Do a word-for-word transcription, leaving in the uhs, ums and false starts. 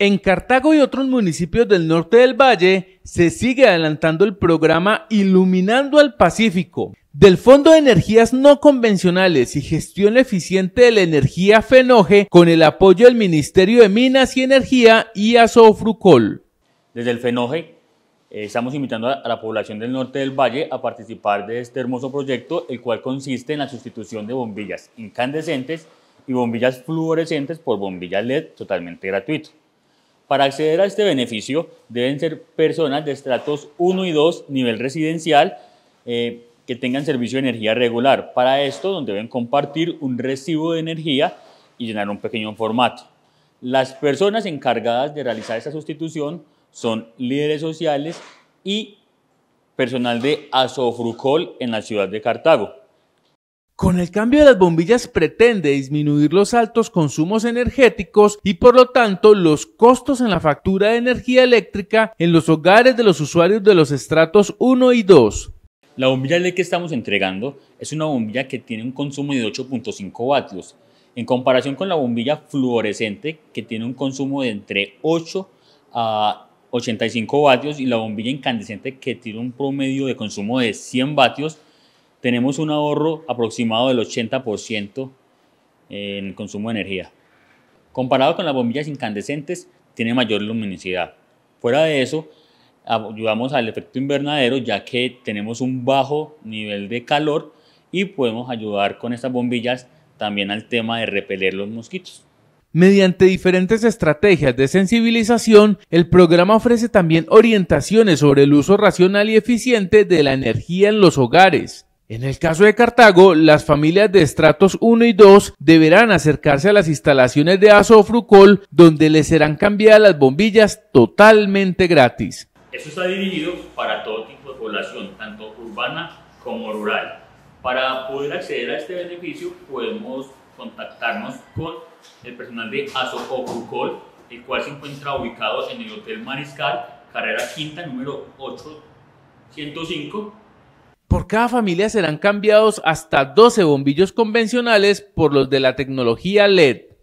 En Cartago y otros municipios del norte del Valle se sigue adelantando el programa Iluminando al Pacífico del Fondo de Energías No Convencionales y Gestión Eficiente de la Energía FENOGE con el apoyo del Ministerio de Minas y Energía y Asofrucol. Desde el FENOGE eh, estamos invitando a la población del norte del Valle a participar de este hermoso proyecto, el cual consiste en la sustitución de bombillas incandescentes y bombillas fluorescentes por bombillas L E D totalmente gratuito. Para acceder a este beneficio deben ser personas de estratos uno y dos, nivel residencial, eh, que tengan servicio de energía regular. Para esto, donde deben compartir un recibo de energía y llenar un pequeño formato. Las personas encargadas de realizar esta sustitución son líderes sociales y personal de Asofrucol en la ciudad de Cartago. Con el cambio de las bombillas pretende disminuir los altos consumos energéticos y por lo tanto los costos en la factura de energía eléctrica en los hogares de los usuarios de los estratos uno y dos. La bombilla L E D que estamos entregando es una bombilla que tiene un consumo de ocho punto cinco vatios, en comparación con la bombilla fluorescente que tiene un consumo de entre ocho a ochenta y cinco vatios y la bombilla incandescente que tiene un promedio de consumo de cien vatios. Tenemos un ahorro aproximado del ochenta por ciento en el consumo de energía. Comparado con las bombillas incandescentes, tiene mayor luminosidad. Fuera de eso, ayudamos al efecto invernadero ya que tenemos un bajo nivel de calor y podemos ayudar con estas bombillas también al tema de repeler los mosquitos. Mediante diferentes estrategias de sensibilización, el programa ofrece también orientaciones sobre el uso racional y eficiente de la energía en los hogares. En el caso de Cartago, las familias de estratos uno y dos deberán acercarse a las instalaciones de Asofrucol, donde les serán cambiadas las bombillas totalmente gratis. Esto está dirigido para todo tipo de población, tanto urbana como rural. Para poder acceder a este beneficio podemos contactarnos con el personal de Asofrucol, el cual se encuentra ubicado en el Hotel Mariscal, carrera quinta, número ochocientos cinco. Por cada familia serán cambiados hasta doce bombillos convencionales por los de la tecnología L E D.